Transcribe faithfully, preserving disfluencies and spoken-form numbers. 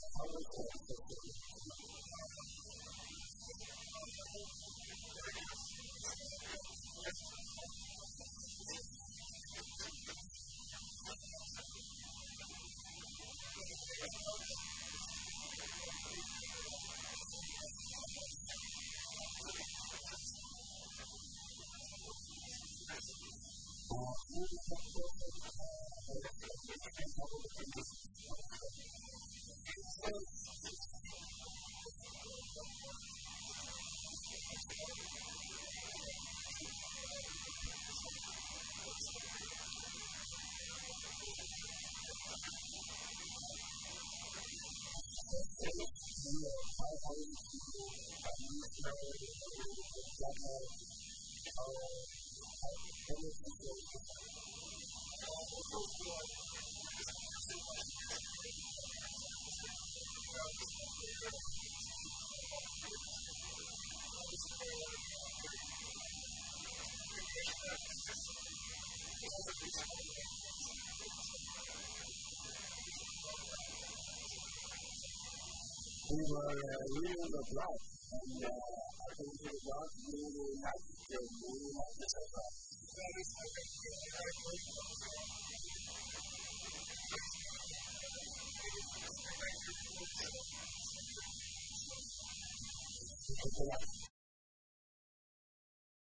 We were uh, really on the block, and uh, I think the block really liked the really liked the sofa. Thank you.